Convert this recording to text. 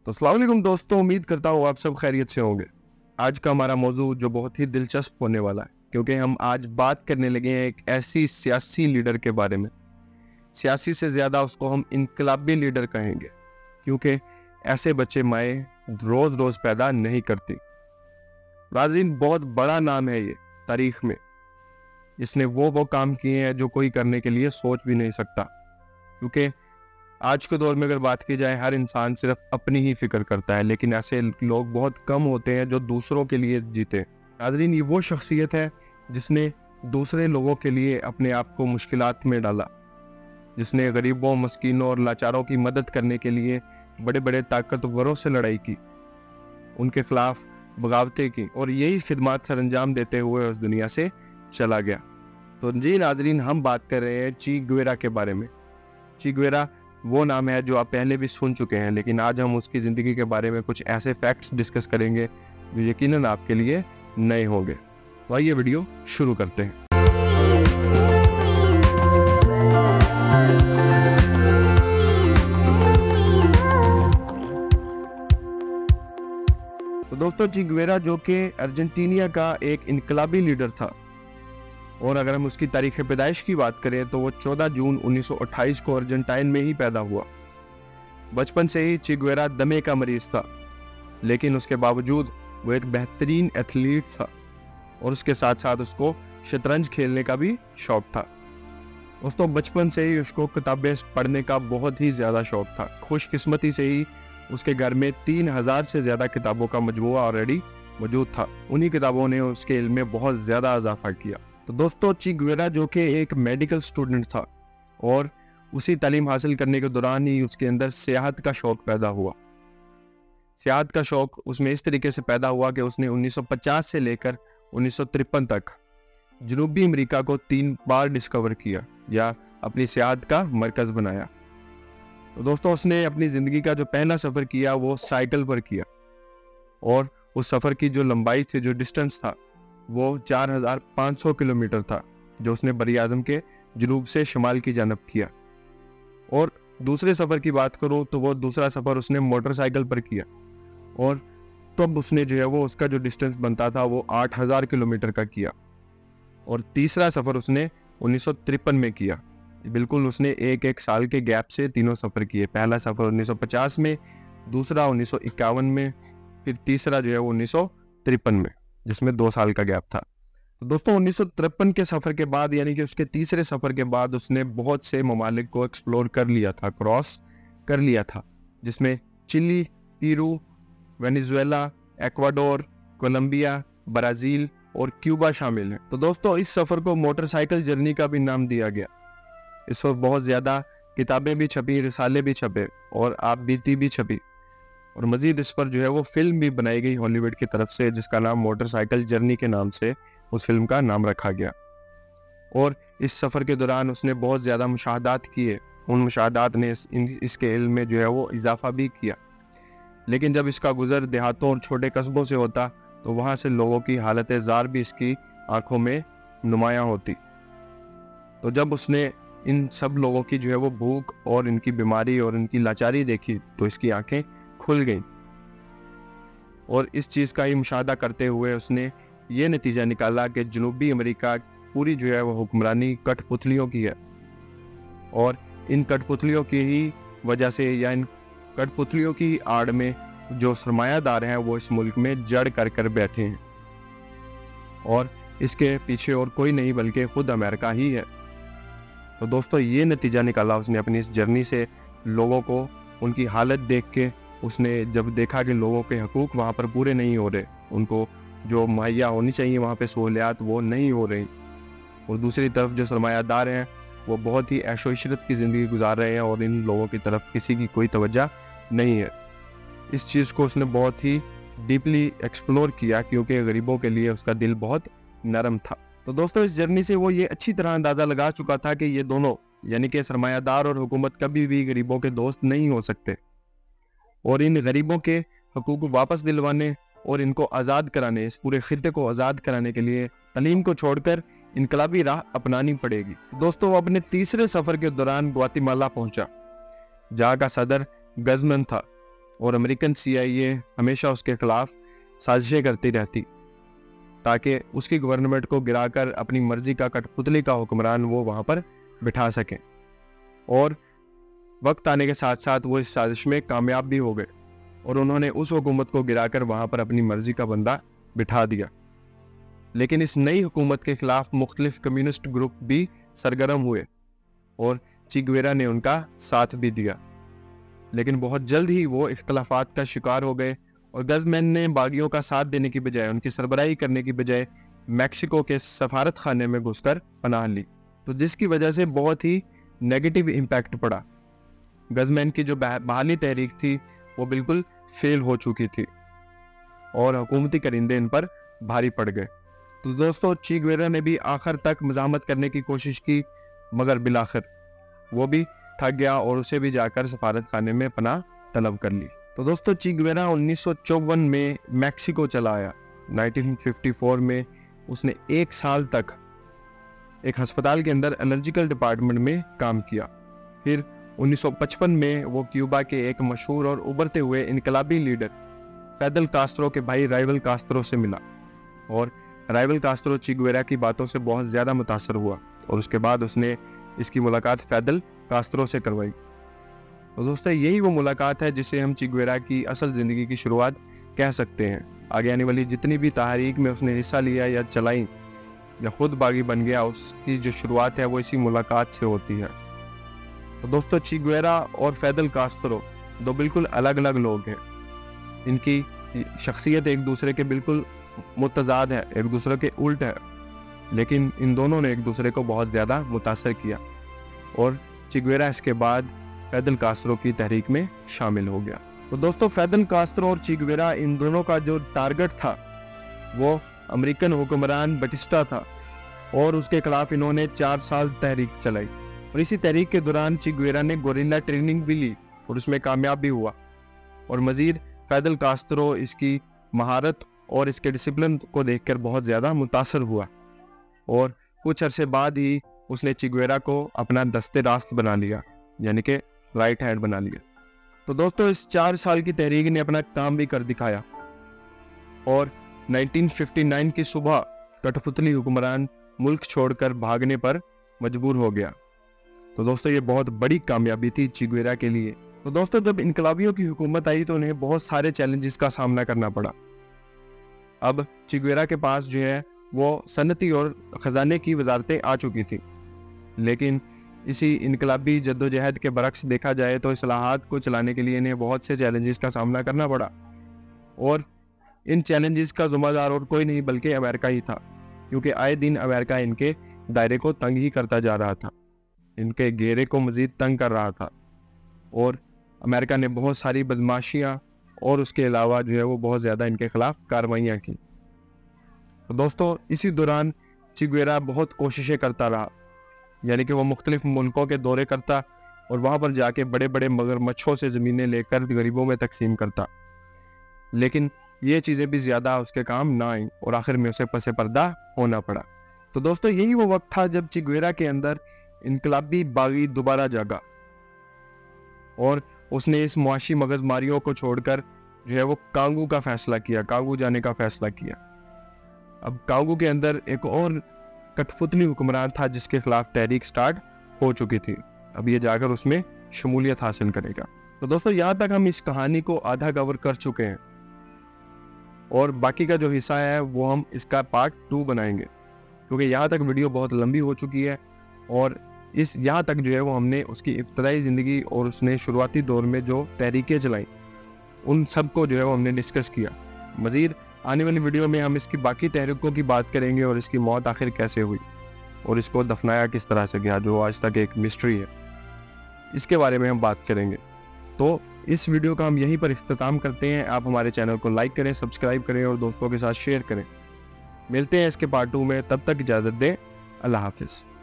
तो अस्सलाम वालेकुम दोस्तों, उम्मीद करता हूँ आप सब खैरियत से होंगे। आज का हमारा मौजू जो बहुत ही दिलचस्प होने वाला है, क्योंकि हम आज बात करने लगे हैं एक ऐसी सियासी लीडर के बारे में। सियासी से ज़्यादा उसको हम इनकलाबी लीडर कहेंगे, क्योंकि ऐसे बच्चे माए रोज़ रोज़ पैदा नहीं करती। नाज़रीन, बहुत बड़ा नाम है ये तारीख में। इसने वो काम किए हैं जो कोई करने के लिए सोच भी नहीं सकता, क्योंकि आज के दौर में अगर बात की जाए, हर इंसान सिर्फ अपनी ही फिक्र करता है, लेकिन ऐसे लोग बहुत कम होते हैं जो दूसरों के लिए जीते। नाज़रीन, ये वो शख्सियत है जिसने दूसरे लोगों के लिए अपने आप को मुश्किलात में डाला, जिसने गरीबों, मस्कीनों और लाचारों की मदद करने के लिए बड़े बड़े ताकतवरों से लड़ाई की, उनके खिलाफ बगावतें की और यही खिदमत सर अंजाम देते हुए उस दुनिया से चला गया। तो जी नाज़रीन, हम बात कर रहे हैं चे गुवेरा के बारे में। चे गुवेरा वो नाम है जो आप पहले भी सुन चुके हैं, लेकिन आज हम उसकी ज़िंदगी के बारे में कुछ ऐसे फैक्ट्स डिस्कस करेंगे जो यकीनन आपके लिए नए होंगे। तो आइए वीडियो शुरू करते हैं। तो दोस्तों, चे गुवेरा जो कि अर्जेंटीना का एक इनकलाबी लीडर था, और अगर हम उसकी तारीख पैदाइश की बात करें तो वो 14 जून 1928 को अर्जेंटाइन में ही पैदा हुआ। बचपन से ही चे गुवेरा दमे का मरीज था, लेकिन उसके बावजूद वो एक बेहतरीन एथलीट था और उसके साथ साथ उसको शतरंज खेलने का भी शौक था। दोस्तों, बचपन से ही उसको किताबें पढ़ने का बहुत ही ज़्यादा शौक था। खुशकिस्मती से ही उसके घर में 3000 से ज़्यादा किताबों का मजमूआ ऑलरेडी मौजूद था। उन्हीं किताबों ने उसके इल्म में बहुत ज़्यादा इजाफा किया। तो दोस्तों, चे गुवेरा जो कि एक मेडिकल स्टूडेंट था, और उसी तालीम हासिल करने के दौरान ही उसके अंदर सियाहत का शौक पैदा हुआ। सियाहत का शौक उसमें इस तरीके से पैदा हुआ कि उसने 1950 से लेकर 1953 तक जनूबी अमेरिका को 3 बार डिस्कवर किया या अपनी सियाहत का मरकज़ बनाया। तो दोस्तों, उसने अपनी ज़िंदगी का जो पहला सफ़र किया वो साइकिल पर किया, और उस सफ़र की जो लंबाई थी, जो डिस्टेंस था, वो 4500 किलोमीटर था, जो उसने बरी आज़म के जनूब से शुमाल की जानब किया। और दूसरे सफ़र की बात करूँ तो वो दूसरा सफ़र उसने मोटरसाइकिल पर किया, और तब उसने जो है वो उसका जो डिस्टेंस बनता था वो 8000 किलोमीटर का किया। और तीसरा सफ़र उसने 1953 में किया। बिल्कुल उसने एक साल के गैप से तीनों सफ़र किए। पहला सफ़र 1950 में, दूसरा 1951 में, फिर तीसरा जो है वो 1953 में, जिसमें 2 साल का गैप था। तो दोस्तों, 1953 के सफ़र के बाद, यानी कि उसके तीसरे सफ़र के बाद, उसने बहुत से ममालिक को एक्सप्लोर कर लिया था, क्रॉस कर लिया था, जिसमें Chile, Peru, Venezuela, Ecuador, Colombia, Brazil और क्यूबा शामिल हैं। तो दोस्तों, इस सफ़र को मोटरसाइकिल जर्नी का भी नाम दिया गया। इस पर बहुत ज़्यादा किताबें भी छपी, रिसाले भी छपे और आप बीती भी छपी, और मज़ीद इस पर जो है वो फिल्म भी बनाई गई हॉलीवुड की तरफ से, जिसका नाम मोटरसाइकिल जर्नी के नाम से उस फिल्म का नाम रखा गया। और इस सफ़र के दौरान उसने बहुत ज़्यादा मुशाहदात किए। उन मुशाहदात ने इसके इल्म में जो है वो इजाफा भी किया। लेकिन जब इसका गुज़र देहातों और छोटे कस्बों से होता, तो वहाँ से लोगों की हालत ज़ार भी इसकी आंखों में नुमायाँ होती। तो जब उसने इन सब लोगों की जो है वो भूख और इनकी बीमारी और इनकी लाचारी देखी, तो इसकी आंखें खुल गई, और इस चीज़ का ही मुशाहदा करते हुए उसने ये नतीजा निकाला कि जनूबी अमेरिका पूरी जो है वो हुक्मरानी कठपुतलियों की है, और इन कठपुतलियों की ही वजह से, या इन कठपुतलियों की आड़ में जो सरमायादार हैं वो इस मुल्क में जड़ कर बैठे हैं, और इसके पीछे और कोई नहीं बल्कि खुद अमेरिका ही है। तो दोस्तों, ये नतीजा निकाला उसने अपनी इस जर्नी से। लोगों को उनकी हालत देख के उसने जब देखा कि लोगों के हकूक़ वहाँ पर पूरे नहीं हो रहे, उनको जो मुहैया होनी चाहिए वहाँ पे सहूलियात वो नहीं हो रही, और दूसरी तरफ जो सरमायादार हैं वो बहुत ही ऐशो इशरत की ज़िंदगी गुजार रहे हैं, और इन लोगों की तरफ किसी की कोई तवज्जो नहीं है। इस चीज़ को उसने बहुत ही डीपली एक्सप्लोर किया, क्योंकि गरीबों के लिए उसका दिल बहुत नरम था। तो दोस्तों, इस जर्नी से वो ये अच्छी तरह अंदाज़ा लगा चुका था कि ये दोनों, यानी कि सरमायादार और हुकूमत, कभी भी गरीबों के दोस्त नहीं हो सकते, और इन गरीबों के हकूक़ वापस दिलवाने और इनको आज़ाद कराने, इस पूरे खित्ते को आज़ाद कराने के लिए तालीम को छोड़कर इनकलाबी राह अपनानी पड़ेगी। दोस्तों, वो अपने तीसरे सफ़र के दौरान ग्वातीमाला पहुंचा, जहाँ का सदर गजमन था, और अमेरिकन CIA हमेशा उसके खिलाफ साजिशें करती रहती ताकि उसकी गवर्नमेंट को गिराकर अपनी मर्जी का कठपुतली का हुक्मरान वो वहाँ पर बिठा सकें। और वक्त आने के साथ साथ वो इस साजिश में कामयाब भी हो गए और उन्होंने उस हुकूमत को गिराकर वहाँ पर अपनी मर्जी का बंदा बिठा दिया। लेकिन इस नई हुकूमत के खिलाफ मुख्तलिफ कम्युनिस्ट ग्रुप भी सरगर्म हुए और चे गुवेरा ने उनका साथ भी दिया। लेकिन बहुत जल्द ही वो इख्तलाफात का शिकार हो गए और गजमैन ने बागियों का साथ देने की बजाय, उनकी सरबराही करने की बजाय मैक्सिको के सफारत खाने में घुसकर पनाह ली, तो जिसकी वजह से बहुत ही नेगेटिव इम्पैक्ट पड़ा। गजमैन की जो बहाली तहरीक थी वो बिल्कुल फेल हो चुकी थी और हुकूमती करिंदे इन पर भारी पड़ गए। तो दोस्तों, चे गुवेरा ने भी आखिर तक मज़ाहमत करने की कोशिश की, मगर बिलाखिर वो भी थक गया और उसे भी जाकर सफारत खाने में पनाह तलब कर ली। तो दोस्तों, चे गुवेरा 1954 में मैक्सिको चला आया। 1954 में उसने 1 साल तक एक अस्पताल के अंदर एलर्जिकल डिपार्टमेंट में काम किया। फिर 1955 में वो क्यूबा के एक मशहूर और उभरते हुए इनकलाबी लीडर फिदेल कास्त्रो के भाई राउल कास्त्रो से मिला और राउल कास्त्रो चे गुवेरा की बातों से बहुत ज़्यादा मुतासर हुआ और उसके बाद उसने इसकी मुलाकात फिदेल कास्त्रो से करवाई। तो दोस्तों, यही वो मुलाकात है जिसे हम चे गुवेरा की असल ज़िंदगी की शुरुआत कह सकते हैं। आगे आने वाली जितनी भी तहरीक में उसने हिस्सा लिया या चलाई या खुद बागी बन गया, उसकी जो शुरुआत है वो इसी मुलाकात से होती है। तो दोस्तों, चे गुवेरा और फिदेल कास्त्रो दो बिल्कुल अलग अलग लोग हैं। इनकी शख्सियत एक दूसरे के बिल्कुल मुतजाद है, एक दूसरे के उल्ट है, लेकिन इन दोनों ने एक दूसरे को बहुत ज़्यादा मुतासर किया और चे गुवेरा इसके बाद फिदेल कास्त्रो की तहरीक में शामिल हो गया। तो दोस्तों, फिदेल कास्त्रो और चे गुवेरा, इन दोनों का जो टारगेट था वो अमेरिकन हुक्मरान बटिस्टा था और उसके खिलाफ इन्होंने 4 साल तहरीक चलाई और इसी तहरीक के दौरान चे गुवेरा ने गोरिल्ला ट्रेनिंग भी ली और उसमें कामयाब भी हुआ। और मज़ीद फिदेल कास्त्रो इसकी महारत और इसके डिसिप्लिन को देखकर बहुत ज़्यादा मुतासर हुआ और कुछ अरसे बाद ही उसने चे गुवेरा को अपना दस्ते रास्त बना लिया, यानी कि राइट हैंड बना लिया। तो दोस्तों, इस 4 साल की तहरीक ने अपना काम भी कर दिखाया और 1959 की सुबह कठपुतली हुक्मरान मुल्क छोड़कर भागने पर मजबूर हो गया। तो दोस्तों, ये बहुत बड़ी कामयाबी थी चे गुवेरा के लिए। तो दोस्तों, जब इनकलाबियों की हुकूमत आई तो उन्हें बहुत सारे चैलेंजेस का सामना करना पड़ा। अब चे गुवेरा के पास जो है वो सनती और ख़जाने की वजारतें आ चुकी थी, लेकिन इसी इनकलाबी जद्दोजहद के बरक्स देखा जाए तो इस्लाहात को चलाने के लिए इन्हें बहुत से चैलेंजेस का सामना करना पड़ा और इन चैलेंजेस का ज़िम्मेदार और कोई नहीं बल्कि अमेरिका ही था, क्योंकि आए दिन अमेरिका इनके दायरे को तंग ही करता जा रहा था, इनके घेरे को मज़ीद तंग कर रहा था और अमेरिका ने बहुत सारी बदमाशियाँ और उसके अलावा जो है वो बहुत ज़्यादा इनके खिलाफ कार्रवाइयाँ की। तो दोस्तों, इसी दौरान चे गुवेरा बहुत कोशिशें करता रहा, यानी कि वो मुख्तलिफ मुल्कों के दौरे करता और वहाँ पर जाके बड़े बड़े मगरमच्छों से ज़मीनें लेकर गरीबों में तकसीम करता, लेकिन ये चीज़ें भी ज़्यादा उसके काम ना आई और आखिर में उसे पसे पर्दा होना पड़ा। तो दोस्तों, यही वो वक्त था जब चे गुवेरा के अंदर इनकलाबी बागी दोबारा जागा और उसने इस मुआशी मगजमारियों को छोड़कर जो है वो कांगू का फैसला किया, कांगू जाने का फैसला किया। अब कांगू के अंदर एक और कठपुतली हुक्मरान था जिसके खिलाफ तहरीक स्टार्ट हो चुकी थी, अब ये जाकर उसमें शमूलियत हासिल करेगा। तो दोस्तों, यहाँ तक हम इस कहानी को आधा कवर कर चुके हैं और बाकी का जो हिस्सा है वो हम इसका पार्ट 2 बनाएंगे, क्योंकि यहाँ तक वीडियो बहुत लंबी हो चुकी है और इस यहाँ तक जो है वो हमने उसकी इब्तदाई ज़िंदगी और उसने शुरुआती दौर में जो तहरीकें चलाई उन सब को जो है वो हमने डिस्कस किया। मज़ीद आने वाली वीडियो में हम इसकी बाकी तहरीकों की बात करेंगे और इसकी मौत आखिर कैसे हुई और इसको दफनाया किस तरह से गया, जो आज तक एक मिस्ट्री है, इसके बारे में हम बात करेंगे। तो इस वीडियो का हम यहीं पर इख्तिताम करते हैं। आप हमारे चैनल को लाइक करें, सब्सक्राइब करें और दोस्तों के साथ शेयर करें। मिलते हैं इसके पार्ट 2 में, तब तक इजाज़त दें। अल्लाह हाफिज़।